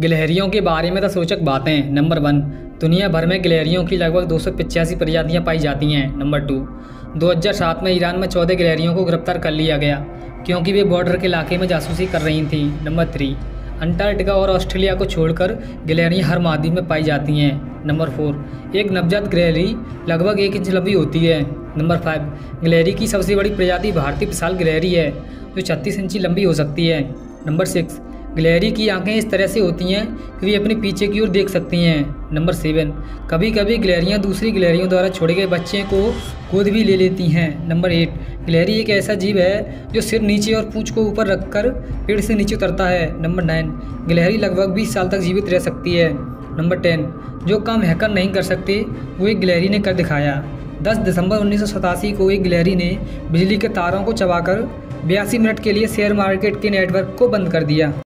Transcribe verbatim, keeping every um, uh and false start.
गिलहरियों के बारे में रोचक बातें। नंबर वन, दुनिया भर में गिलहरियों की लगभग दो सौ पचासी प्रजातियाँ पाई जाती हैं। नंबर टू, दो हज़ार सात में ईरान में चौदह गिलहरियों को गिरफ्तार कर लिया गया क्योंकि वे बॉर्डर के इलाके में जासूसी कर रही थीं। नंबर थ्री, अंटार्कटिका और ऑस्ट्रेलिया को छोड़कर गिलहरियाँ हर महाद्वीप में पाई जाती हैं। नंबर फोर, एक नवजात गिलहरी लगभग एक इंच लंबी होती है। नंबर फाइव, गिलहरी की सबसे बड़ी प्रजाति भारतीय विशाल गिलहरी है जो छत्तीस इंची लंबी हो सकती है। नंबर सिक्स, गिलहरी की आंखें इस तरह से होती हैं कि वे अपने पीछे की ओर देख सकती हैं। नंबर सेवन, कभी कभी गिलहरियां दूसरी गिलहरियों द्वारा छोड़े गए बच्चे को गोद भी ले लेती हैं। नंबर एट, गिलहरी एक ऐसा जीव है जो सिर नीचे और पूंछ को ऊपर रखकर पेड़ से नीचे उतरता है। नंबर नाइन, गिलहरी लगभग बीस साल तक जीवित रह सकती है। नंबर टेन, जो काम हैकर नहीं कर सकते वो एक गिलहरी ने कर दिखाया। दस दिसंबर उन्नीस सौ सतासी को एक गिलहरी ने बिजली के तारों को चबाकर बयासी मिनट के लिए शेयर मार्केट के नेटवर्क को बंद कर दिया।